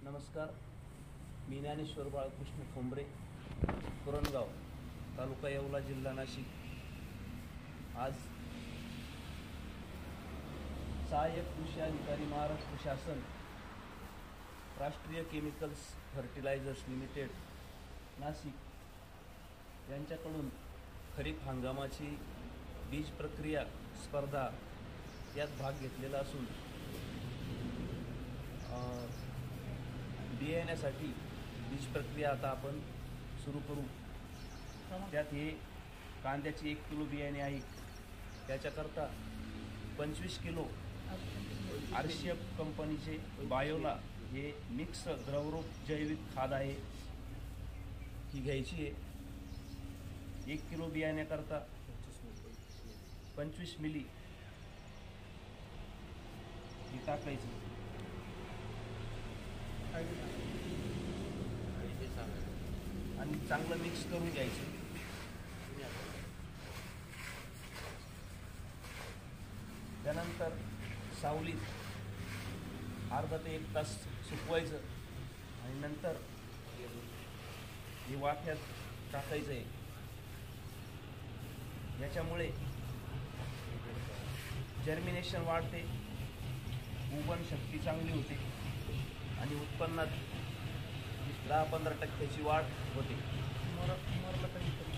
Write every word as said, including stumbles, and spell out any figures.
नमस्कार. मी ज्ञानेश्वर बाळकृष्ण ठोंबरे, पुरणगाव, तालुका येवला, जिल्हा नाशिक. आज सहाय्यक कृषी अधिकारी, महाराष्ट्र शासन, राष्ट्रीय केमिकल्स फर्टिलायझर्स लिमिटेड, नाशिक यांच्याकडून खरीप हंगामाची बीज प्रक्रिया स्पर्धा यात भाग घेतलेला असून बियाण्यासाठी बीज प्रक्रिया आता आपण सुरू करू. त्यात हे कांद्याची एक किलो बियाणे आहे. त्याच्याकरता पंचवीस किलो आरशीएफ कंपनीचे बायोला हे मिक्स द्रवरूप जैविक खाद आहे, ही घ्यायची आहे. एक किलो बियाण्याकरता पंचवीस मिली ही टाकायची आणि चांगलं मिक्स करून घ्यायचं. त्यानंतर सावलीत अर्धा ते एक तास सुकवायचं आणि नंतर हे वाफ्यात टाकायचं आहे. याच्यामुळे जर्मिनेशन वाढते, उगवण शक्ती चांगली होते आणि उत्पन्नात दहा पंधरा टक्क्याची वाढ होते. मर मरला कधी